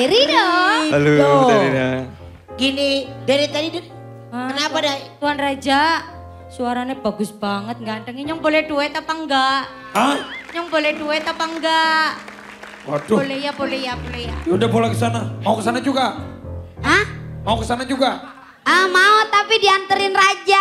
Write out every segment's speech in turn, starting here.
Rido. Halo, Darina. Gini, dari tadi kenapa dah? Tuan Raja, suaranya bagus banget, ganteng. Nyong boleh duet apa enggak? Hah? Nyong boleh duet apa enggak? Waduh. Boleh ya, boleh ya, boleh ya. Ya udah boleh ke sana. Mau ke sana juga? Hah? Mau ke sana juga? Mau tapi dianterin Raja.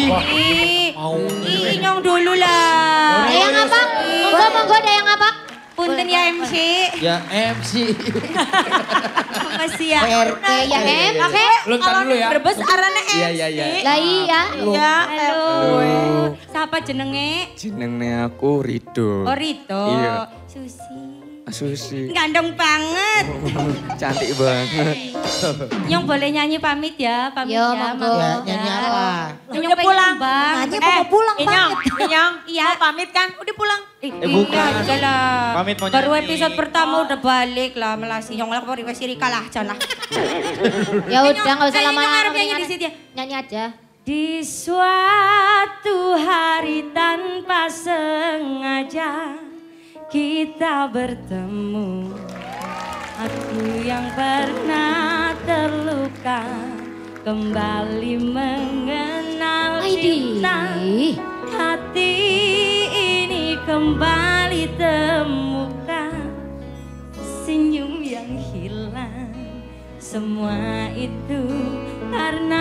Nyong dulu lah. Dayang apa? Monggo Dayang apa? Punten ya MC. Ya MC. Makasih ya. PRT Ya em, oke. Lu ntar dulu ya. Berbes arane MC. Iya. Lah iya. Ya, halo. Siapa jenenge? Jenenge aku Rido. Oh Rito. Iya. Susi. Susi. Ganteng banget. Cantik banget. Nyong boleh nyanyi pamit ya, pamit Yo, ya. monggo. Mangga. Ya, nyanyi apa? Nyong pengen pulang. Bang. Nyanyi apa mau pulang Nyong, pamit? Nyong. Iya. Mau pamit kan? Udah pulang. bukan. Iya, udah lah. Pamit mau Baru nyanyi. episode pertama udah balik lah melasi. Nyong lah kemarin wes Rika lah, jangan lah. Ya udah nggak usah Nyong lama-lama. harap nyanyi di situ ya. Nyanyi aja. Di suatu hari tanpa sengaja kita bertemu. Aku yang pernah terluka kembali mengenal cinta. Hati ini kembali temukan senyum yang hilang. Semua itu karena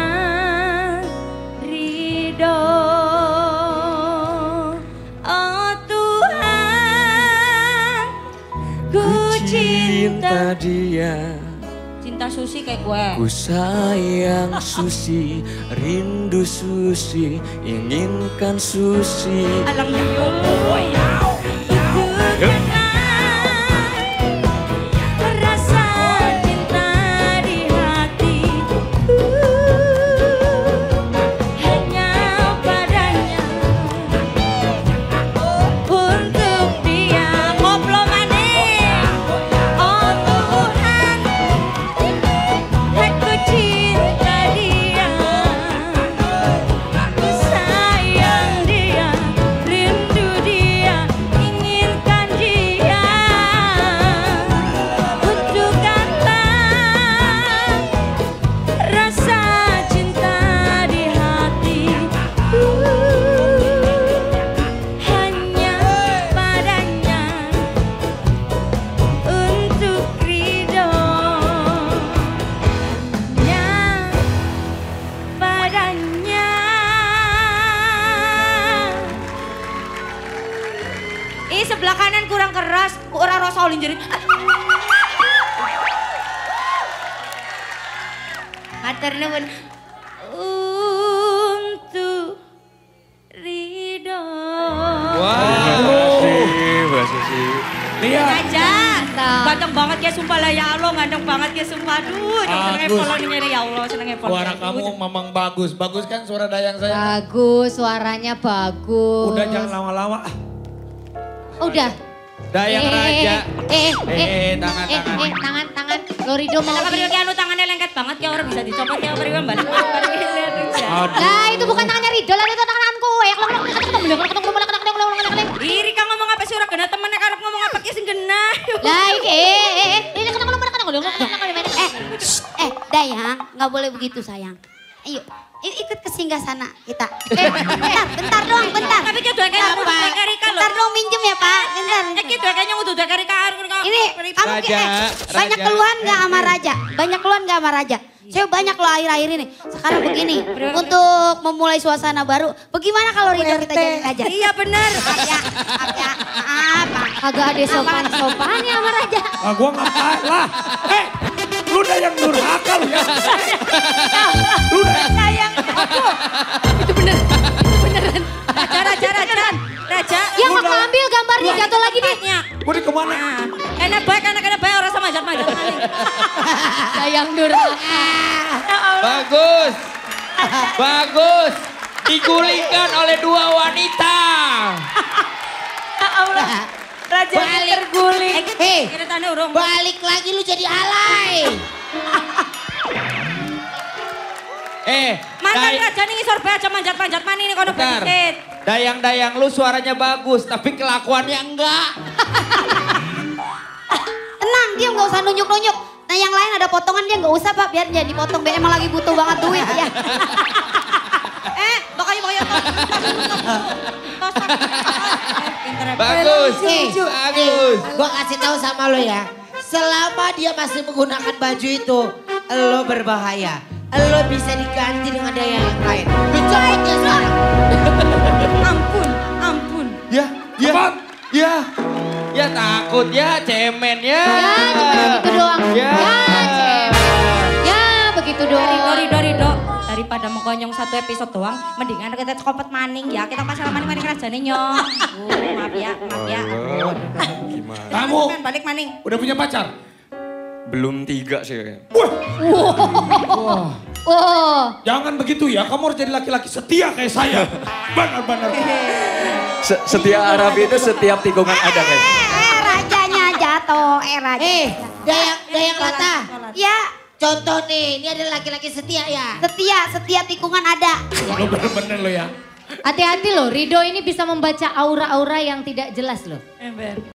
ridho. Oh Tuhan, ku cinta dia. Cinta Susi kayak gue. Ku sayang Susi, rindu Susi, inginkan Susi. Alang itu karena rasa cinta di hati hanya padanya untuk dia. Koplo maning. Oh Tuhan, aku cinta dia, aku sayang dia, rindu dia, inginkan dia. Untukkanlah rasa cinta di hati hanya padanya untuk ridho. Hanya padanya. Sebelah kanan kurang keras, kurang rasa ulin jerit. Mater nuwun. Untuk ridho. Wah, Mbak Susi. Lihat. Aja. Ganteng banget ya sumpah lah ya Allah, ganteng banget ya sumpah. Aduh, seneng Bagus. follow nih ya Allah, seneng follow. Suara kamu memang bagus. Bagus kan suara Dayang saya? Bagus, suaranya bagus. Udah jangan lama-lama. Udah. Dayang Raja. Tangan. Tangan. Lorido mau Kenapa dia anu tangannya lengket banget ya orang bisa dicopot ya berikan balik. Lah itu bukan tangannya Rido, lah itu tanganku. Iri kan ngomong apa sih orang kena temennya karep ngomong apa sih kena. Lah Dayang, nggak boleh begitu sayang. Ayo, ikut ke singgah sana kita. Bentar doang, bentar. Tapi kita dua kayaknya udah dua kali kan. Bentar dong minjem ya Pak, bentar. Kita dua kayaknya udah dua kali kan. Ini kamu banyak keluhan nggak sama Raja? Banyak keluhan nggak sama Raja? Saya banyak loh akhir-akhir ini. Sekarang begini, untuk memulai suasana baru, bagaimana kalau Rido kita jadi Raja? Iya benar. Apa? Agak ada sopan-sopannya sama Raja. Ah, gua ngapain lah. Lu Dayang durhaka lu ya. Lu Sayang aku. Itu beneran. Raja. Yang aku ambil gambarnya jatuh lagi nih. gua di kemana? Enak baik orang sama manjat-manjat. Sayang durhaka. Bagus. Bagus. Digulingkan oleh dua wanita. Ya Allah. Raja terguling. Balik lagi lu jadi alay. Mantan Raja nih ngisor bae aja manjat-manjat mana ini kono bedit. Dayang-dayang lu suaranya bagus tapi kelakuannya enggak. Tenang, diam nggak usah nunjuk-nunjuk. Nah yang lain ada potongan dia nggak usah Pak, biar jadi dipotong. Biar emang lagi butuh banget duit ya. Pokoknya. Bagus. Bagus. Gua kasih tahu sama lo ya. Selama dia masih menggunakan baju itu, lo berbahaya. Lo bisa diganti dengan daya yang lain. Dicopot ya sekarang. Ampun. Ya. Ya takut ya, cemen ya. Ya cuma begitu doang. Ya. Ya begitu doang. Rido. Daripada mengkonyong satu episode doang, mendingan kita kopet maning ya. Kita masalah maning kerajaan nyong. Maaf ya. Kamu Teman-teman, balik maning. udah punya pacar? Belum 3 sih. Oh. Jangan begitu ya, kamu harus jadi laki-laki setia kayak saya. Benar-benar. Setia Arabi itu setiap tikungan ada guys. Rajanya jatuh, raja. Dayang Lata. Ya, Contoh nih, ini adalah laki-laki setia ya. setia tikungan ada. Lo bener-bener lo ya. Hati-hati loh, Rido ini bisa membaca aura-aura yang tidak jelas loh.